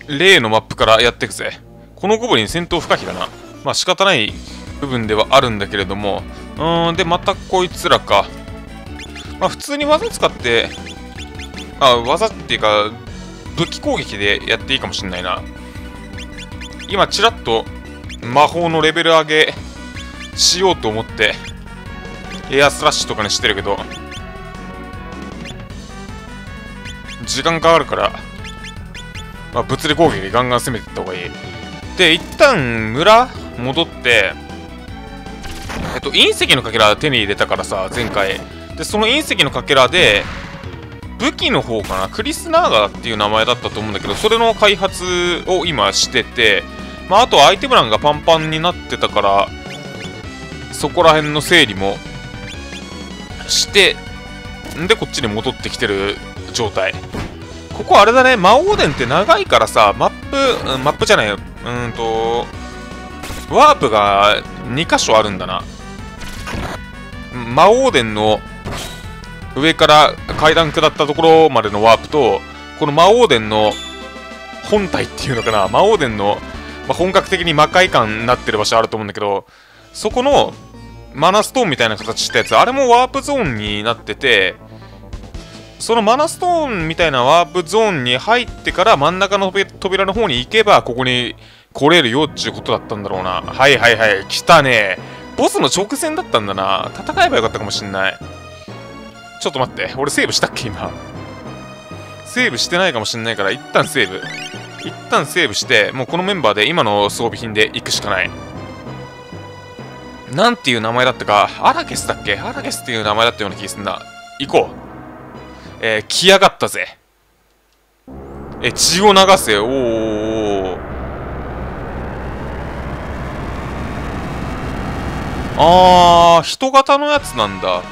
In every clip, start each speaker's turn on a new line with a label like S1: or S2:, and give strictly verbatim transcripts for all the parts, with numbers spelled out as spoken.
S1: 例のマップからやっていくぜ。このゴブリン戦闘不可避だな。まあ仕方ない部分ではあるんだけれども。うーん、で、またこいつらか。まあ普通に技使って、あ、技っていうか、武器攻撃でやっていいかもしんないな。今、ちらっと魔法のレベル上げしようと思って、エアスラッシュとかにしてるけど、時間かかるから、まあ、物理攻撃でガンガン攻めていった方がいい。で、一旦村戻って、えっと、隕石のかけら手に入れたからさ、前回。で、その隕石のかけらで、武器の方かな、クリスナーガーっていう名前だったと思うんだけど、それの開発を今してて、まあ、あとはアイテム欄がパンパンになってたから、そこら辺の整理もして、んで、こっちに戻ってきてる状態。ここあれだね、魔王殿って長いからさ、マップ、マップじゃないよ、うーんと、ワープがに箇所あるんだな。魔王殿の上から階段下ったところまでのワープと、この魔王殿の本体っていうのかな、魔王殿の、まあ、本格的に魔界感になってる場所あると思うんだけど、そこのマナストーンみたいな形したやつ、あれもワープゾーンになってて、そのマナストーンみたいなワープゾーンに入ってから真ん中の扉の方に行けば、ここに来れるよっていうことだったんだろうな。はいはいはい、来たね。ボスの直前だったんだな。戦えばよかったかもしんない。ちょっと待って、俺セーブしたっけ今。セーブしてないかもしんないから、一旦セーブ。一旦セーブして、もうこのメンバーで今の装備品で行くしかない。なんていう名前だったか、アラケスだっけ？アラケスっていう名前だったような気がするな。行こう。えー、来やがったぜ。え、血を流せ。おー。あー、人型のやつなんだ。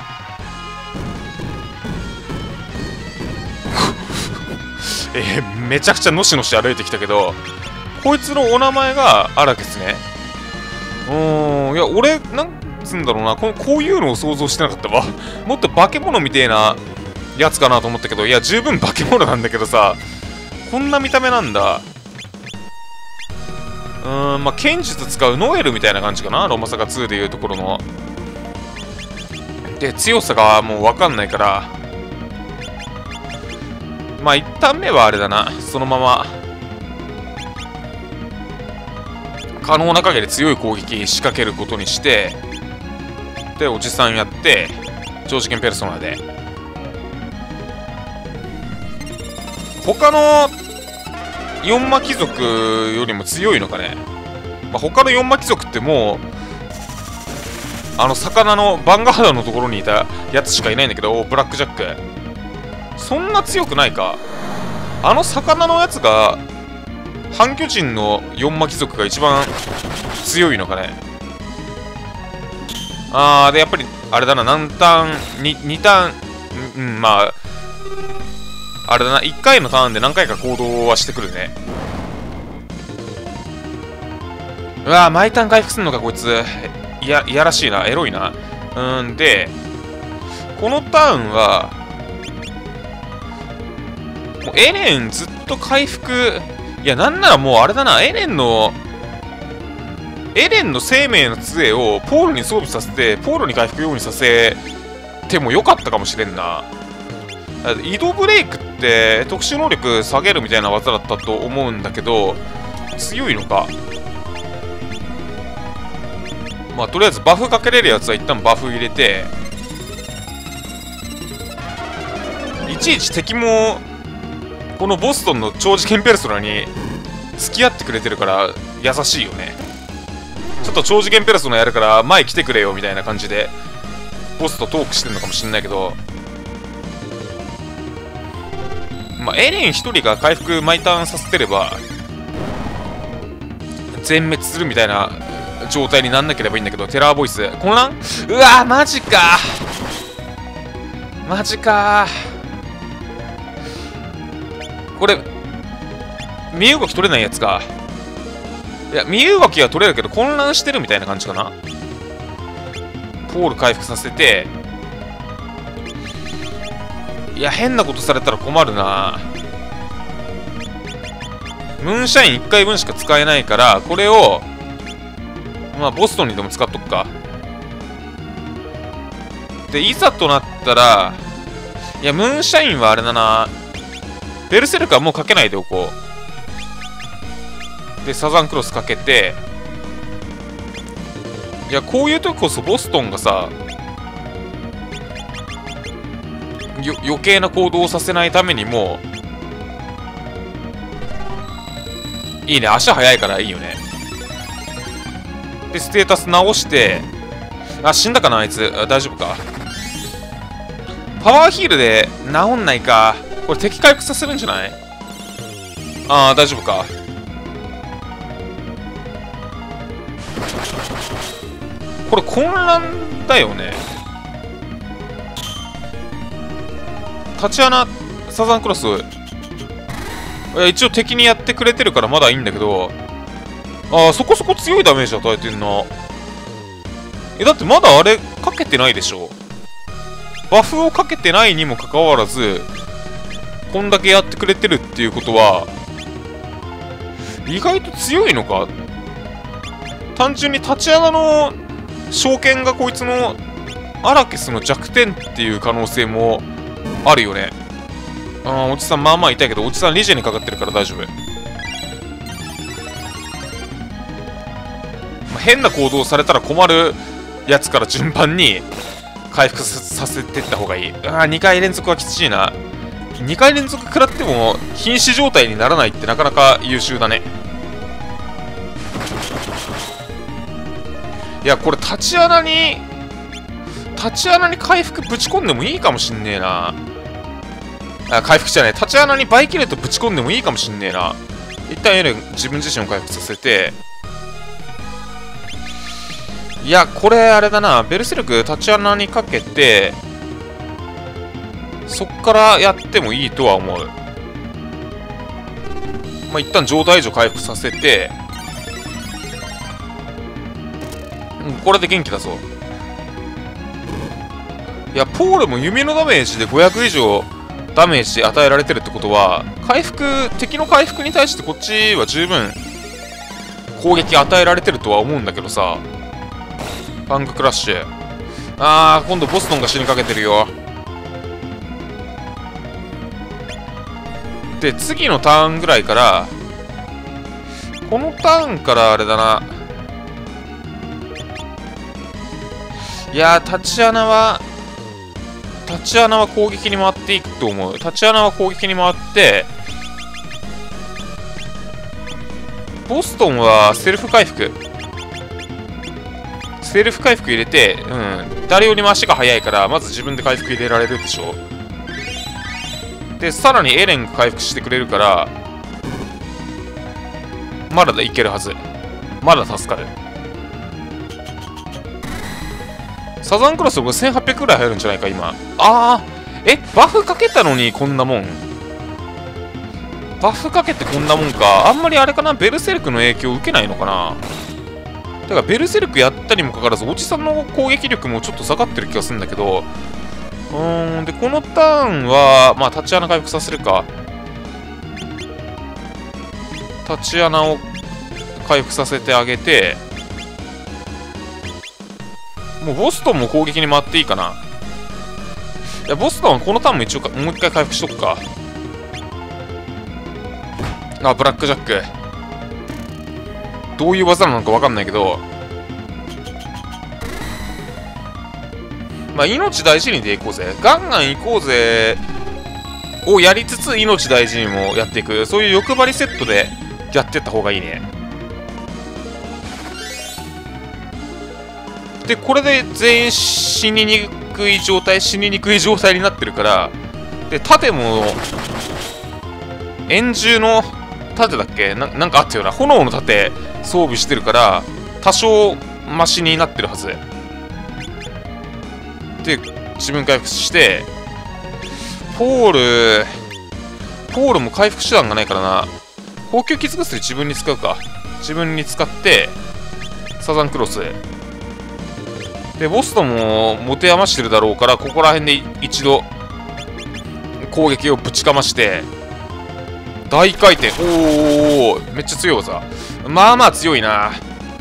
S1: えー、めちゃくちゃのしのし歩いてきたけど、こいつのお名前がアラケスね。うーん、いや、俺、なんつうんだろうな、ここういうのを想像してなかったわ。もっと化け物みてえなやつかなと思ったけど、いや、十分化け物なんだけどさ、こんな見た目なんだ。うーん、まあ、剣術使うノエルみたいな感じかな、ロマサガツーでいうところの。で、強さがもうわかんないから、まあ、一旦目はあれだな、そのまま、可能な限り強い攻撃仕掛けることにして、で、おじさんやって、超次元ペルソナで。他の四魔貴族よりも強いのかね。まあ、他の四魔貴族ってもう、あの魚のヴァンガードのところにいたやつしかいないんだけど、ブラックジャック。そんな強くないか。あの魚のやつが、半巨人の四魔貴族が一番強いのかね。あー、で、やっぱり、あれだな、何ターン、に、にターン、うん、まあ、あれだな、いっかいのターンで何回か行動はしてくるね。うわぁ、毎ターン回復するのか、こいつ。いや、いやらしいな、エロいな。うんで、このターンは、もうエレンずっと回復、いや、なんならもうあれだな、エレンの、エレンの生命の杖をポールに装備させて、ポールに回復ようにさせてもよかったかもしれんな。移動ブレイクって特殊能力下げるみたいな技だったと思うんだけど、強いのか。まあ、とりあえずバフかけれるやつは一旦バフ入れて、いちいち敵も、このボストンの超次元ペルソナに付き合ってくれてるから優しいよね。ちょっと超次元ペルソナやるから前来てくれよみたいな感じでボスとトークしてるのかもしれないけど、まあ、エレン一人が回復毎ターンさせてれば全滅するみたいな状態になんなければいいんだけど、テラーボイス混乱。うわー、マジかマジかこれ身動き取れないやつか。いや、身動きは取れるけど混乱してるみたいな感じかな。ポール回復させて、いや、変なことされたら困るな。 ムーンシャインいっかいぶんしか使えないから、これをまあボストンにでも使っとくか。でいざとなったら、いやムーンシャインはあれだな、ベルセルクはもうかけないでおこう。でサザンクロスかけて、いやこういう時こそボストンがさ、よ余計な行動をさせないためにもいいね。足速いからいいよね。でステータス直して、あ死んだかなあいつ。あ大丈夫か。パワーヒールで治んないか。これ敵回復させるんじゃない？ああ大丈夫か。これ混乱だよね。タチアナサザンクロス、いや一応敵にやってくれてるからまだいいんだけど、ああそこそこ強いダメージ与えてんな。えだってまだあれかけてないでしょ。バフをかけてないにもかかわらずこんだけやってくれてるっていうことは意外と強いのか。単純にタチアナの召喚がこいつのアラケスの弱点っていう可能性もあるよね。ああおじさんまあまあ痛いけど、おじさんリジェにかかってるから大丈夫。まあ、変な行動されたら困るやつから順番に回復させてった方がいい。ああにかい連続はきついな。にかい連続食らっても瀕死状態にならないってなかなか優秀だね。いやこれ立ち穴に立ち穴に回復ぶち込んでもいいかもしんねえな。あ回復じゃない、立ち穴にバイキレットぶち込んでもいいかもしんねえな。一旦エレン自分自身を回復させて、いやこれあれだな、ベルセルク立ち穴にかけてそっからやってもいいとは思う。まあ一旦状態以上回復させて、うんこれで元気だぞ。いやポールも弓のダメージでごひゃく以上ダメージ与えられてるってことは、回復敵の回復に対してこっちは十分攻撃与えられてるとは思うんだけどさ。パンククラッシュ、あー今度ボストンが死にかけてるよ。で次のターンぐらいから、このターンからあれだな、いやー立ち穴は立ち穴は攻撃に回っていくと思う。立ち穴は攻撃に回って、ボストンはセルフ回復セルフ回復入れて、うん、誰よりも足が速いからまず自分で回復入れられるでしょ。でさらにエレンが回復してくれるからまだいけるはず。まだ助かる。サザンクロス僕せんはっぴゃくくらい入るんじゃないか今。あーえバフかけたのにこんなもん。バフかけてこんなもんか。あんまりあれかな、ベルセルクの影響受けないのかな。だからベルセルクやったにもかかわらずおじさんの攻撃力もちょっと下がってる気がするんだけど、うーんでこのターンはまあ立ち穴回復させるか。立ち穴を回復させてあげて、もうボストンも攻撃に回っていいかな。いやボストンはこのターンも一応もう一回回復しとくか。あブラックジャックどういう技なのか分かんないけど、まあ命大事にでいこうぜ、ガンガンいこうぜをやりつつ命大事にもやっていく、そういう欲張りセットでやってった方がいいね。でこれで全員死ににくい状態死ににくい状態になってるから、で盾も円柱の盾だっけ な, なんかあったよな、炎の盾装備してるから多少マシになってるはずで、自分回復して、ポールポールも回復手段がないからな。高級傷薬自分に使うか。自分に使ってサザンクロスでボストンも持て余してるだろうから、ここら辺で一度攻撃をぶちかまして、 大回転。おお、めっちゃ強い技。まあまあ強いな。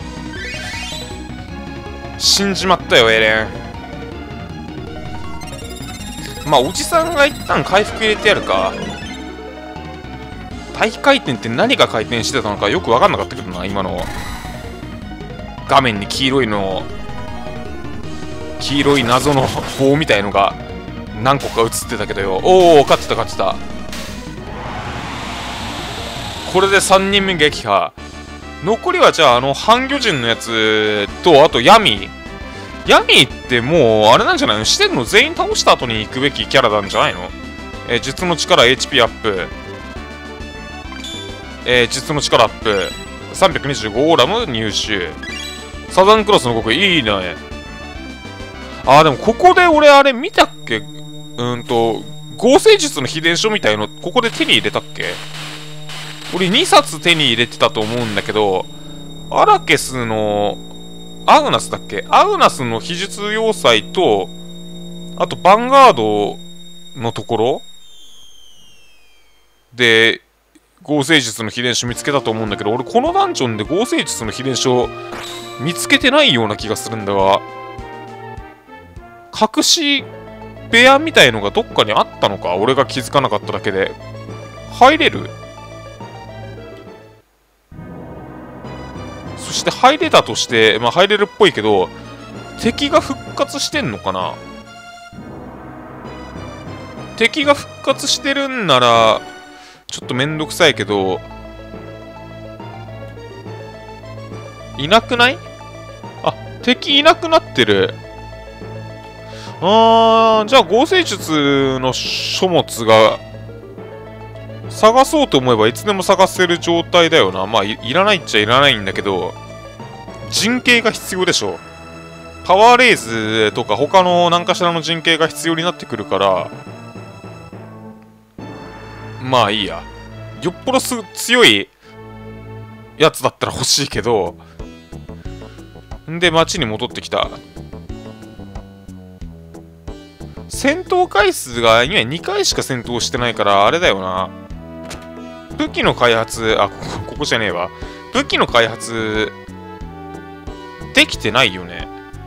S1: 死んじまったよエレン。まあおじさんが一旦回復入れてやるか。大回転って何が回転してたのかよく分かんなかったけどな、今の画面に黄色いの黄色い謎の棒みたいのが何個か映ってたけどよ。おお、勝ってた勝ってた。これでさんにんめ撃破。残りはじゃああの半魚人のやつと、あとヤミヤミってもうあれなんじゃないの、視点の全員倒した後に行くべきキャラなんじゃないの。えー、術の力 エイチピー アップ、えー、術の力アップ、さんびゃくにじゅうごオーラム入手、サザンクロスの極意いいね。あーでもここで俺あれ見たっけ、うーんと合成術の秘伝書みたいのここで手に入れたっけ。俺にさつ手に入れてたと思うんだけど、アラケスのアウナスだっけ、アウナスの秘術要塞と、あとヴァンガードのところで合成術の秘伝書見つけたと思うんだけど、俺このダンジョンで合成術の秘伝書見つけてないような気がするんだが、隠し部屋みたいのがどっかにあったのか、俺が気づかなかっただけで。入れる？そして入れたとして、まあ入れるっぽいけど、敵が復活してんのかな？敵が復活してるんなら、ちょっとめんどくさいけど、いなくない？あ、敵いなくなってる。あー、じゃあ合成術の書物が、探そうと思えばいつでも探せる状態だよな。まあ い, いらないっちゃいらないんだけど、陣形が必要でしょ。パワーレイズとか他の何かしらの陣形が必要になってくるから、まあいいや。よっぽどす強いやつだったら欲しいけど、んで街に戻ってきた。戦闘回数が今にかいしか戦闘してないからあれだよな。武器の開発、あ、ここ、ここじゃねえわ。武器の開発、できてないよね。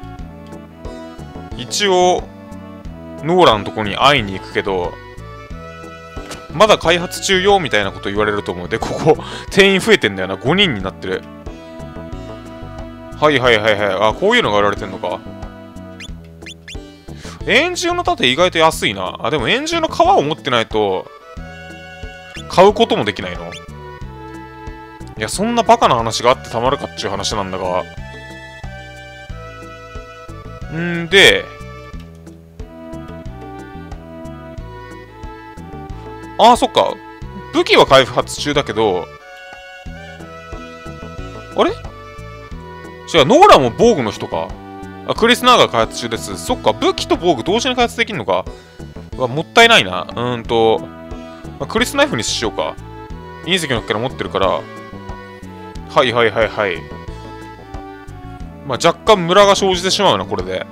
S1: 一応、ノーラのとこに会いに行くけど、まだ開発中よみたいなこと言われると思う。で、ここ、定員増えてんだよな。ごにんになってる。はいはいはいはい。あ、こういうのが売られてんのか。円柱の盾意外と安いな。あ、でも円柱の皮を持ってないと、買うこともできないの？いや、そんなバカな話があってたまるかっちゅう話なんだが。んで、ああ、そっか。武器は開発中だけど、あれ違う、ノーラも防具の人か。あ、クリス・ナーが開発中です。そっか、武器と防具同時に開発できるのか。うわ、もったいないな。うーんと、まあ、クリスナイフにしようか。隕石のっけら持ってるから。はいはいはいはい。まあ若干ムラが生じてしまうな、これで。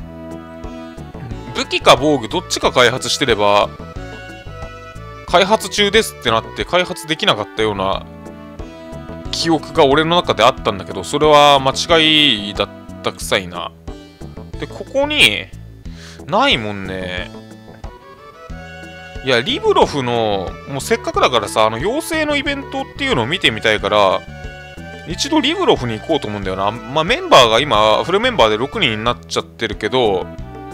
S1: 武器か防具、どっちか開発してれば、開発中ですってなって開発できなかったような記憶が俺の中であったんだけど、それは間違いだったくさいな。で、ここに、ないもんね。いや、リブロフの、もうせっかくだからさ、あの、妖精のイベントっていうのを見てみたいから、一度リブロフに行こうと思うんだよな。まあ、メンバーが今、フルメンバーでろくにんになっちゃってるけど、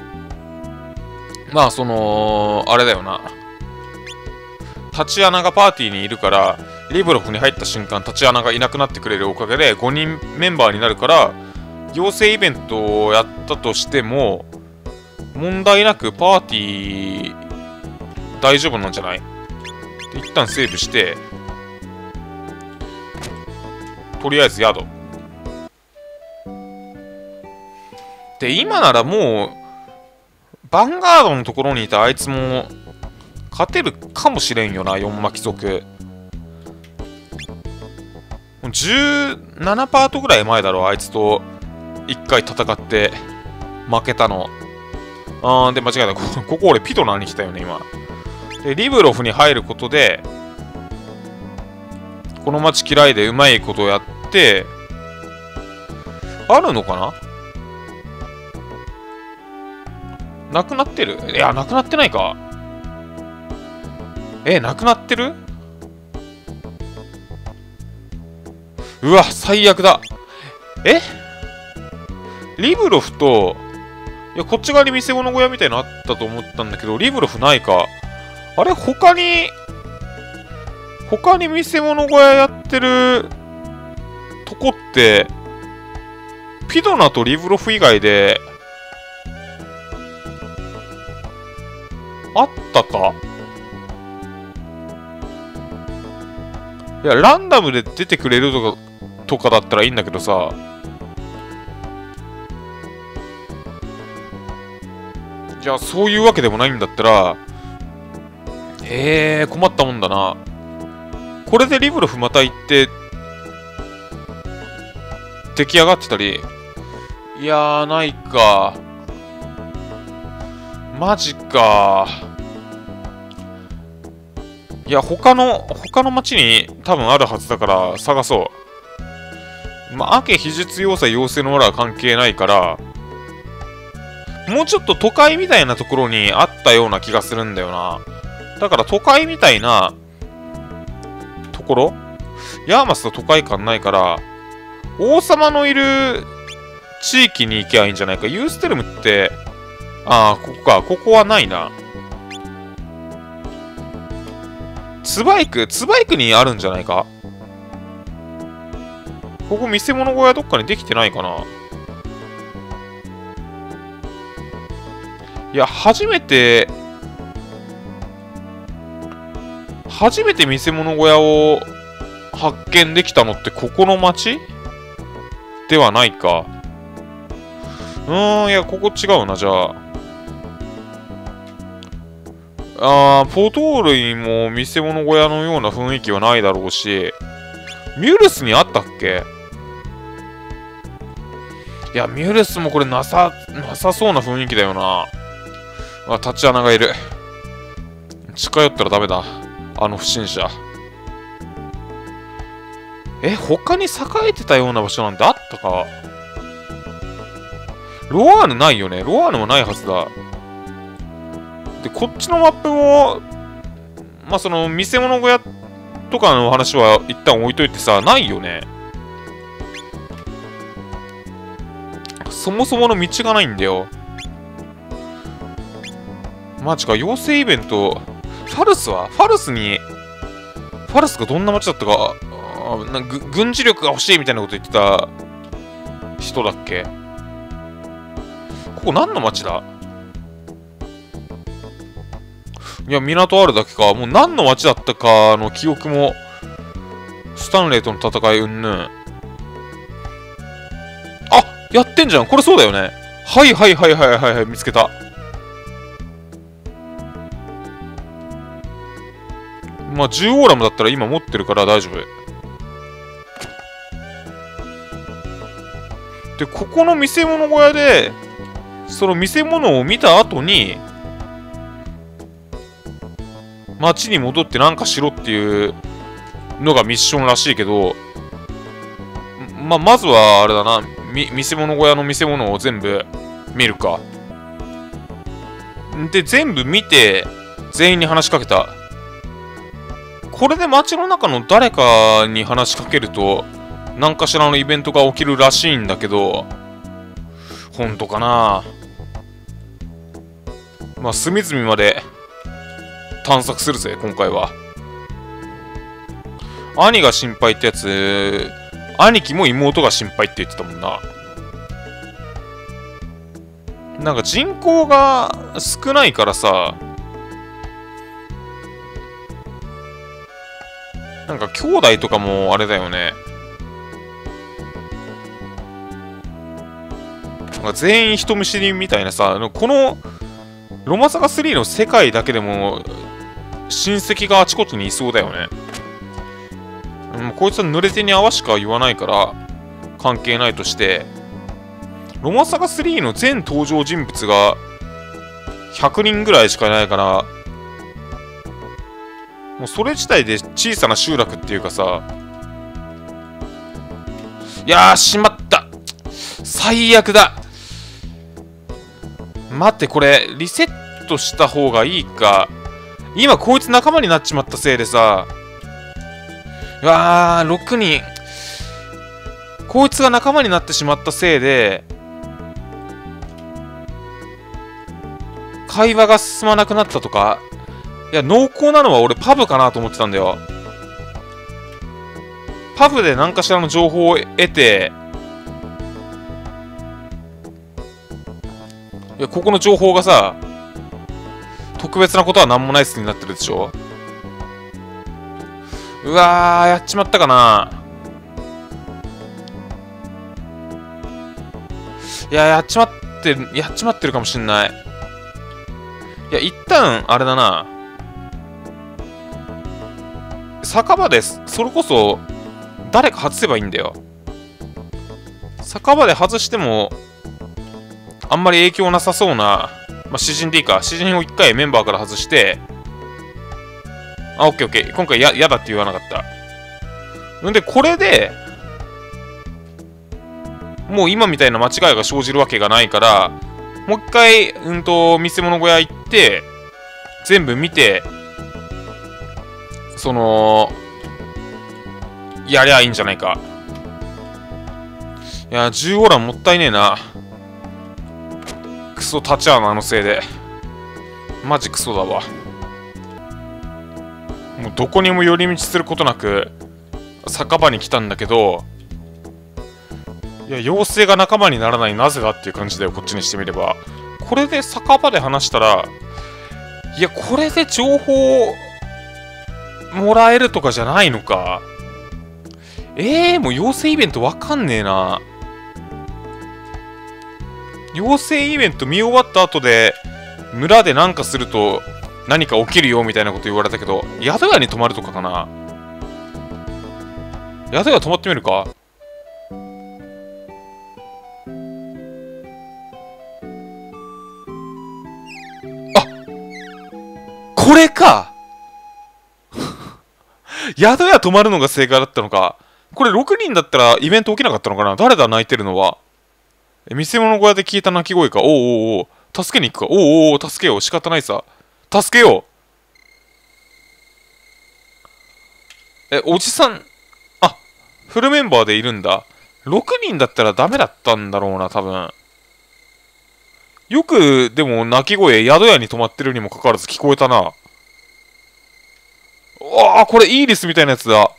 S1: まあ、その、あれだよな。タチアナがパーティーにいるから、リブロフに入った瞬間、タチアナがいなくなってくれるおかげでごにんメンバーになるから、妖精イベントをやったとしても、問題なくパーティー大丈夫なんじゃない？一旦セーブして、とりあえず宿。で、今ならもう、ヴァンガードのところにいたあいつも、勝てるかもしれんよな、よん巻族。じゅうななパートぐらい前だろ、あいつといっかい戦って負けたの。あー、で、間違えた。ここ俺ピトナーに来たよね、今。で、リブロフに入ることで、 この街嫌いでうまいことやって、あるのかな？なくなってる？いや、なくなってないか。え、なくなってる？うわ、最悪だ。え？リブロフと、いや、こっち側に見せ物小屋みたいなのあったと思ったんだけど、リブロフないか。あれ、他に、他に見せ物小屋やってるとこって、ピドナとリブロフ以外で、あったか？いや、ランダムで出てくれるとか、とかだったらいいんだけどさ。じゃあ、そういうわけでもないんだったら、へえ、困ったもんだな。これでリブロフまた行って、出来上がってたり。いやー、ないか。マジか。いや、他の、他の町に多分あるはずだから探そう。まあ、アケ秘術要塞妖精のオーラは関係ないから、もうちょっと都会みたいなところにあったような気がするんだよな。だから都会みたいなところ？ヤーマスと都会感ないから、王様のいる地域に行けばいいんじゃないか。ユーステルムって、ああ、ここか。ここはないな。ツバイク、ツバイクにあるんじゃないか？ここ見せ物小屋どっかにできてないかな？いや、初めて、初めて見せ物小屋を発見できたのってここの町ではないか。うーん、いや、ここ違うな、じゃあ。あー、ポトールにも見せ物小屋のような雰囲気はないだろうし、ミュルスにあったっけ？いや、ミュルスもこれなさ、なさそうな雰囲気だよな。あ、立ち穴がいる。近寄ったらダメだ。あの不審者。え、他に栄えてたような場所なんてあったか？ロワーヌないよね。ロワーヌもないはずだ。で、こっちのマップも、まあ、その、見せ物小屋とかの話は一旦置いといてさ、ないよね。そもそもの道がないんだよ。マジか、妖精イベント、ファルスはファルスに、ファルスがどんな街だったか、なんか軍事力が欲しいみたいなこと言ってた人だっけ？ここ何の街だ？いや、港あるだけか。もう何の街だったかの記憶も、スタンレーとの戦いうんぬん。あ、やってんじゃん。これそうだよね。はいはいはいはいはいはい、見つけた。まあ、じゅうオーラムだったら今持ってるから大丈夫。で、ここの見せ物小屋で、その見せ物を見た後に、街に戻ってなんかしろっていうのがミッションらしいけど、まあ、まずはあれだな、み、見せ物小屋の見せ物を全部見るか。で、全部見て、全員に話しかけた。これで街の中の誰かに話しかけると、何かしらのイベントが起きるらしいんだけど、本当かな？まあ、隅々まで探索するぜ、今回は。兄が心配ってやつ、兄貴も妹が心配って言ってたもんな。なんか人口が少ないからさ、なんか兄弟とかもあれだよね。なんか全員人見知りみたいなさ、このロマサガスリーの世界だけでも親戚があちこちにいそうだよね。うん、こいつは濡れ手に泡しか言わないから関係ないとして、ロマサガスリーの全登場人物がひゃくにんぐらいしかいないから、もうそれ自体で小さな集落っていうかさ、 いやー、しまった。最悪だ。待って、これ、リセットした方がいいか。今、こいつ仲間になっちまったせいでさ。うわー、ろくにん。こいつが仲間になってしまったせいで、会話が進まなくなったとか。いや、濃厚なのは俺パブかなと思ってたんだよ。パブで何かしらの情報を得て、いや、ここの情報がさ、特別なことは何もないっすになってるでしょ。うわー、やっちまったかな。いや、やっちまってる、やっちまってるかもしんない。いや、一旦、あれだな。酒場です。それこそ、誰か外せばいいんだよ。酒場で外しても、あんまり影響なさそうな、まあ、詩人でいいか。詩人を一回メンバーから外して、あ、オッケーオッケー。今回や、やだって言わなかった。んで、これで、もう今みたいな間違いが生じるわけがないから、もう一回、うんと、見せ物小屋行って、全部見て、その、やりゃいいんじゃないか。いや、じゅうごランもったいねえな。クソ立ち穴のせいで。マジクソだわ。もうどこにも寄り道することなく、酒場に来たんだけど、いや、妖精が仲間にならないなぜだっていう感じだよ、こっちにしてみれば。これで酒場で話したら、いや、これで情報もらえるとかじゃないのか。えー、もう妖精イベントわかんねえな。妖精イベント見終わった後で、村でなんかすると何か起きるよみたいなこと言われたけど、宿屋に泊まるとかかな。宿屋泊まってみるか。あ、これか。宿屋泊まるのが正解だったのか。これろくにんだったらイベント起きなかったのかな。誰だ泣いてるのは。え、見せ物小屋で聞いた鳴き声か。おうおうおう。助けに行くか。おうおうおう。助けよう。仕方ないさ。助けよう。え、おじさん。あ、フルメンバーでいるんだ。ろくにんだったらダメだったんだろうな、多分。よく、でも、鳴き声、宿屋に泊まってるにもかかわらず聞こえたな。わあ、これイーリスみたいなやつだ。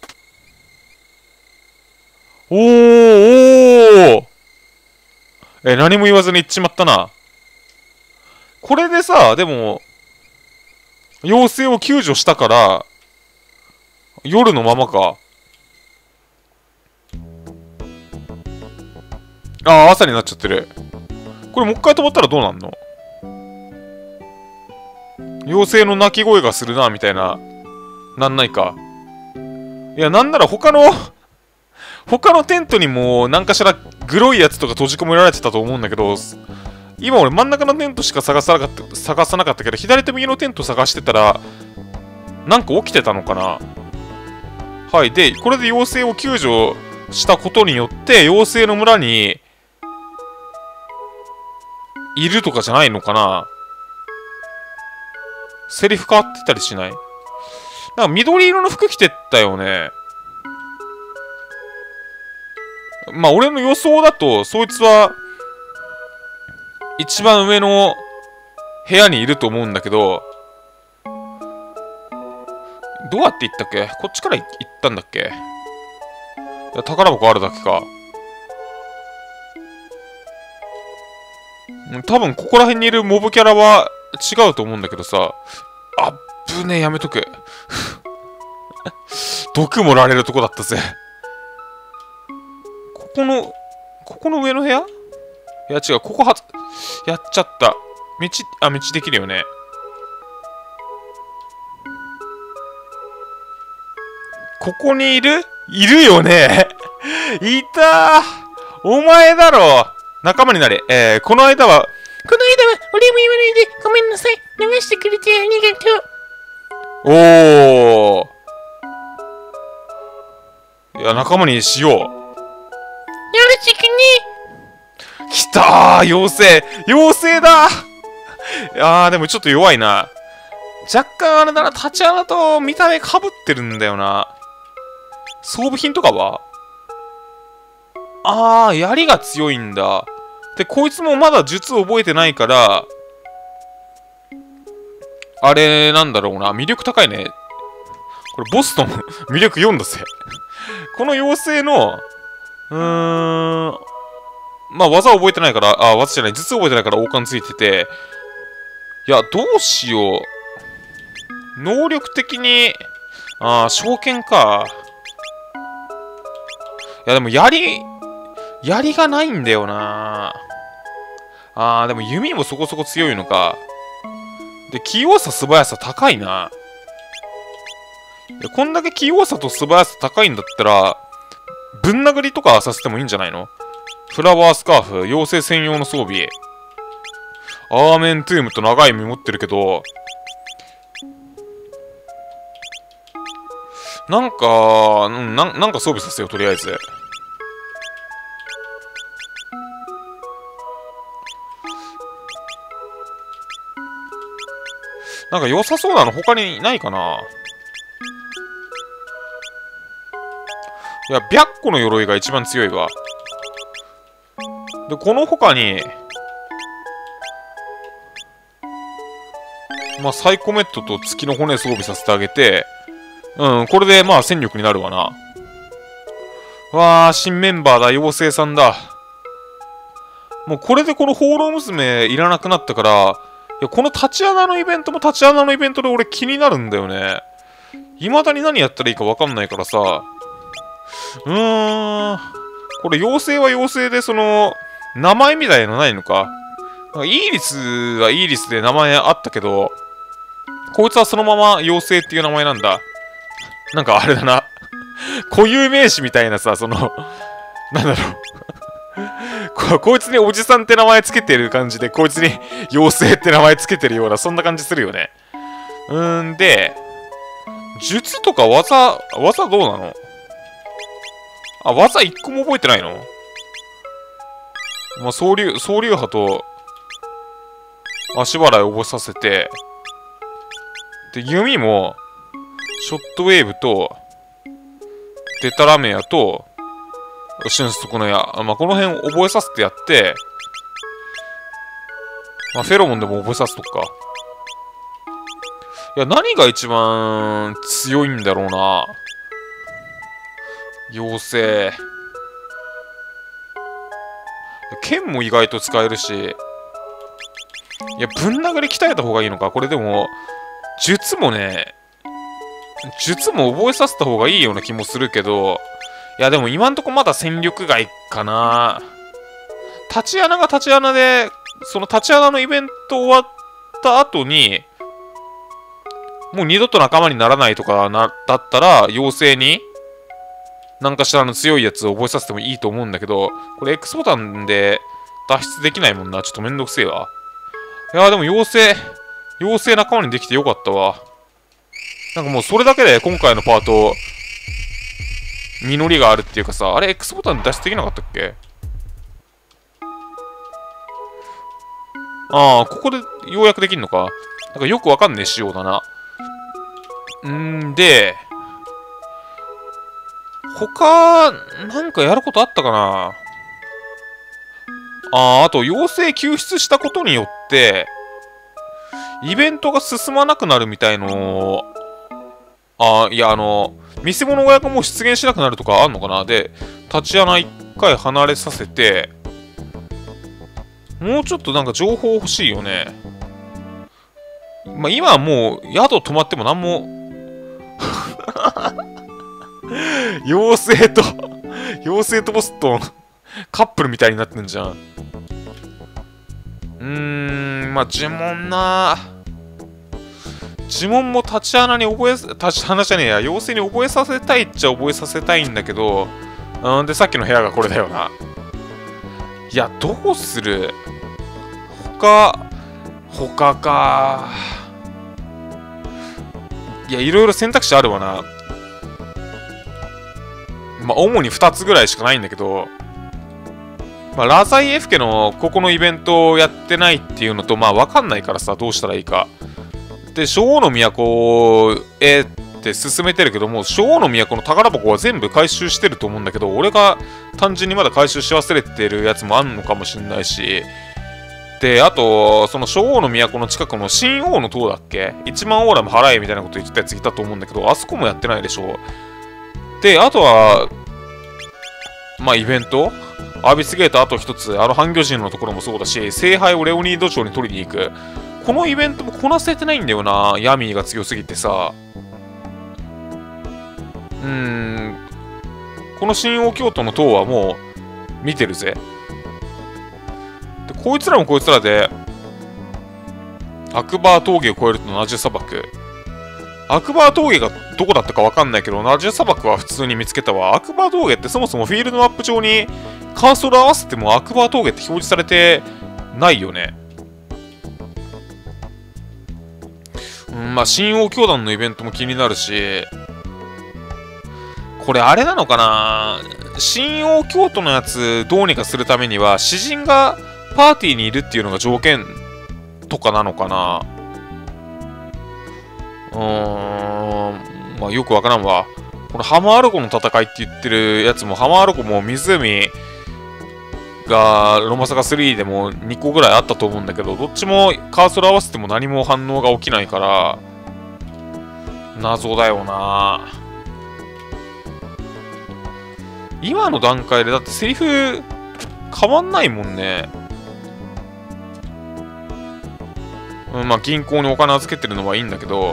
S1: おー、おー。え、何も言わずに行っちまったな。これでさ、でも、妖精を救助したから、夜のままか。ああ、朝になっちゃってる。これもう一回止まったらどうなんの？妖精の鳴き声がするな、みたいな。なんないか。いや、なんなら他の他のテントにも、なんかしらグロいやつとか閉じ込められてたと思うんだけど、今俺真ん中のテントしか探さなかった、探さなかったけど、左と右のテント探してたら、なんか起きてたのかな。はい。で、これで妖精を救助したことによって、妖精の村に、いるとかじゃないのかな。セリフ変わってたりしない？なんか緑色の服着てったよね。まあ、俺の予想だと、そいつは、一番上の部屋にいると思うんだけど、どうやって行ったっけ？こっちから行ったんだっけ？いや、宝箱あるだけか。多分、ここら辺にいるモブキャラは違うと思うんだけどさ。あっぶねえ、やめとく。毒盛られるとこだったぜ。ここの、ここの上の部屋？いや、違う、ここは、やっちゃった。道、あ、道できるよね。ここにいる？いるよね。いたー。お前だろ。仲間になれ。えー、この間は、
S2: この間は、俺も言わないで、ごめんなさい。流してくれてありがと
S1: お
S2: う。
S1: ー。いや、仲間にしよたー妖精妖精だあー、でもちょっと弱いな。若干あれだな、立ち穴と見た目被ってるんだよな。装備品とかはあー、槍が強いんだ。で、こいつもまだ術覚えてないから、あれなんだろうな、魅力高いね。これボストン魅力よんだぜ。この妖精の、うーん、まあ技覚えてないから、あ、技じゃない、術覚えてないから王冠ついてて、いや、どうしよう。能力的に、ああ、召喚か。いや、でも槍、槍がないんだよな。ああ、でも弓もそこそこ強いのか。で、器用さ、素早さ高いな。いや、こんだけ器用さと素早さ高いんだったら、ぶん殴りとかさせてもいいんじゃないの？フラワースカーフ、妖精専用の装備。アーメントゥームと長い実持ってるけど、なんか、うん、ななんか装備させよう、とりあえず。なんか良さそうなの他にないかな。いや、白虎の鎧が一番強いわ。で、この他に、まあ、サイコメットと月の骨装備させてあげて、うん、これでまあ戦力になるわな。わあ、新メンバーだ、妖精さんだ。もうこれでこの放浪娘いらなくなったから、いや、この立ち穴のイベントも立ち穴のイベントで俺気になるんだよね。未だに何やったらいいか分かんないからさ。うーん。これ妖精は妖精でその、名前みたいなのないのか。なんかイーリスはイーリスで名前あったけど、こいつはそのまま妖精っていう名前なんだ。なんかあれだな。固有名詞みたいなさ、その、なんだろう。こ, こいつにおじさんって名前つけてる感じで、こいつに妖精って名前つけてるような、そんな感じするよね。うーんで、術とか技、技どうなの？あ、技一個も覚えてないの？まあ、総流、総流波と、足払い覚えさせて、で、弓も、ショットウェーブと、デタラメアと、瞬足の矢。まあ、この辺覚えさせてやって、まあ、フェロモンでも覚えさせとくか。いや、何が一番強いんだろうな。妖精。剣も意外と使えるし。いや、ぶん殴り鍛えた方がいいのか。これでも、術もね、術も覚えさせた方がいいような気もするけど、いや、でも今んとこまだ戦力外かな。立ち穴が立ち穴で、その立ち穴のイベント終わった後に、もう二度と仲間にならないとかな、だったら、妖精に、なんかしらの強いやつを覚えさせてもいいと思うんだけど、これ X ボタンで脱出できないもんな。ちょっとめんどくせえわ。いやーでも妖精、妖精仲間にできてよかったわ。なんかもうそれだけで今回のパート、実りがあるっていうかさ、あれ X ボタンで脱出できなかったっけ？ああ、ここでようやくできんのか。なんかよくわかんねえ仕様だな。んで、他、なんかやることあったかな。ああ、あと、妖精救出したことによって、イベントが進まなくなるみたいの、ああ、いや、あの、見せ物小屋がもう出現しなくなるとかあんのかな。で、立ち穴一回離れさせて、もうちょっとなんか情報欲しいよね。まあ、今はもう宿泊まってもなんも妖精と妖精とボストンカップルみたいになってんじゃん。うーん、まあ呪文な呪文も立ち穴に覚え立ち穴じゃねえや妖精に覚えさせたいっちゃ覚えさせたいんだけど、うんでさっきの部屋がこれだよな。いやどうする他他か。いやいろいろ選択肢あるわな。まあ主にふたつぐらいしかないんだけど、まあ、 まあ、ラザイエフ家のここのイベントをやってないっていうのと、まあ、わかんないからさ、どうしたらいいか。で、女王の都へって進めてるけども、女王の都の宝箱は全部回収してると思うんだけど、俺が単純にまだ回収し忘れてるやつもあんのかもしんないし、で、あと、その女王の都の近くの新王の塔だっけ ?いち 万オーラム払えみたいなこと言ってたやついたと思うんだけど、あそこもやってないでしょ。で、あとは、まあ、イベントアービスゲートあと一つ、あの半魚人のところもそうだし、聖杯をレオニード町に取りに行く。このイベントもこなせてないんだよな、ヤミーが強すぎてさ。うーん、この新王京都の塔はもう見てるぜ。で、こいつらもこいつらで、アクバー峠を越えるとナジュ砂漠。アクバー峠がどこだったかわかんないけど、ナジュ砂漠は普通に見つけたわ。アクバー峠ってそもそもフィールドマップ上にカーソル合わせてもアクバー峠って表示されてないよね。うん、まあ、新王教団のイベントも気になるし、これあれなのかな、新王京都のやつどうにかするためには、詩人がパーティーにいるっていうのが条件とかなのかな。うーん、まあよくわからんわ。このハマール湖の戦いって言ってるやつも、ハマール湖も湖がロマサガスリーでもにこぐらいあったと思うんだけど、どっちもカーソル合わせても何も反応が起きないから、謎だよな。今の段階でだってセリフ変わんないもんね。うん、まあ銀行にお金預けてるのはいいんだけど、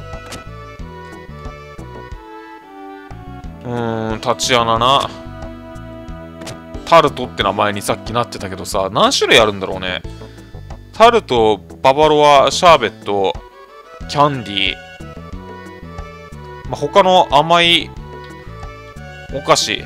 S1: うーん、タチアナな。タルトって名前にさっきなってたけどさ、何種類あるんだろうね。タルト、ババロア、シャーベット、キャンディー、まあ、他の甘いお菓子、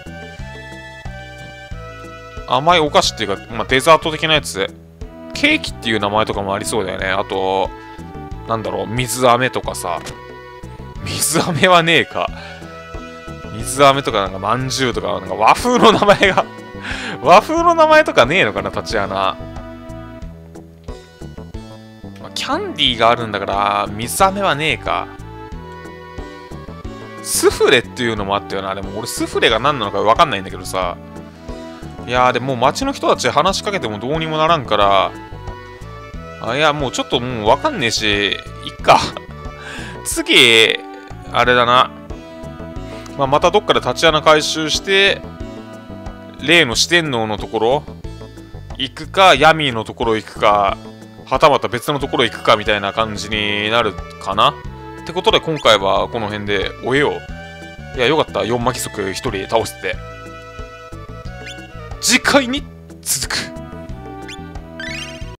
S1: 甘いお菓子っていうか、まあ、デザート的なやつ、ケーキっていう名前とかもありそうだよね。あと、なんだろう、水飴とかさ。水飴はねえか。水飴とかなんかまんじゅうとか、なんか和風の名前が和風の名前とかねえのかな、タチアナ。まあ、キャンディーがあるんだから、水飴はねえか。スフレっていうのもあったよな。でも俺スフレが何なのかわかんないんだけどさ。いやーでももう街の人たち話しかけてもどうにもならんから、あ、いやもうちょっともうわかんねえし、いっか。次、あれだな。まあ、またどっかで立ち穴回収して、例の四天王のところ行くか、ヤミーのところ行くか、はたまた別のところ行くかみたいな感じになるかな。ってことで今回はこの辺で終えよう。いや、よかった。よん巻き族ひとり倒してて。次回に続く。